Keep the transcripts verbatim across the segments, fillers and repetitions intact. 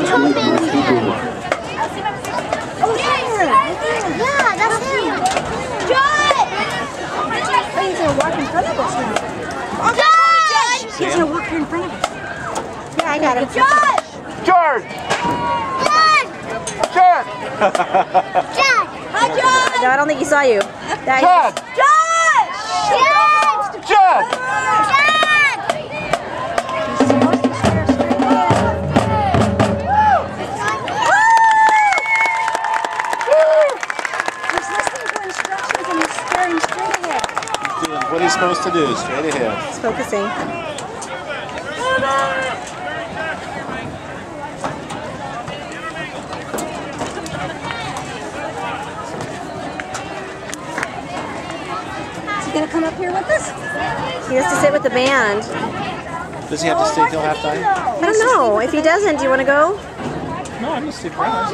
Oh, there! Yeah, that's him! Judge! He's gonna walk in front of us now. Judge! He's gonna walk here in front of us. Yeah, I got it. Judge! George! Judge! Judge! Judge! Hi, Judge! No, I don't think he saw you. That Judge! Judge! Judge! Judge! What he's supposed to do, straight ahead. He's focusing. Is he gonna come up here with us? He has to sit with the band. Does he have to stay till halftime? I don't know. If he doesn't, do you want to go? No, I'm just surprised.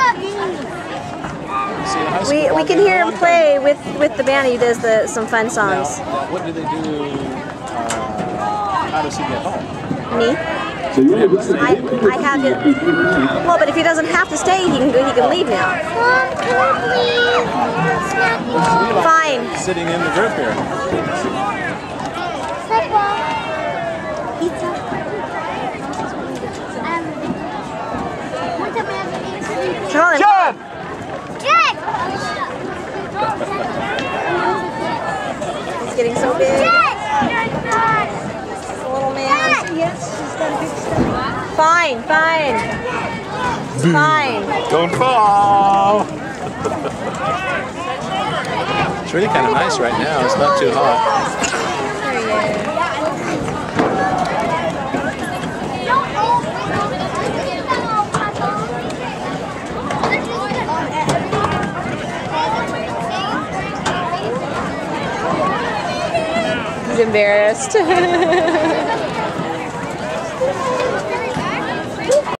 We we can hear him play with with the band. He does the some fun songs. Now, what do they do? Uh, how does he get home? Me? I I have it. Well, but if he doesn't have to stay, he can go. He can leave now. Mom, can I please? Fine. Sitting in the group here. Football. Pizza. Um, what's up, man? Call him. John! Judge! He's getting so big. Judge! Little man. Yes, she's got a big stomach. Fine, fine. Fine. Don't fall! It's really kind of nice right now. It's not too hot. There he is. He's embarrassed.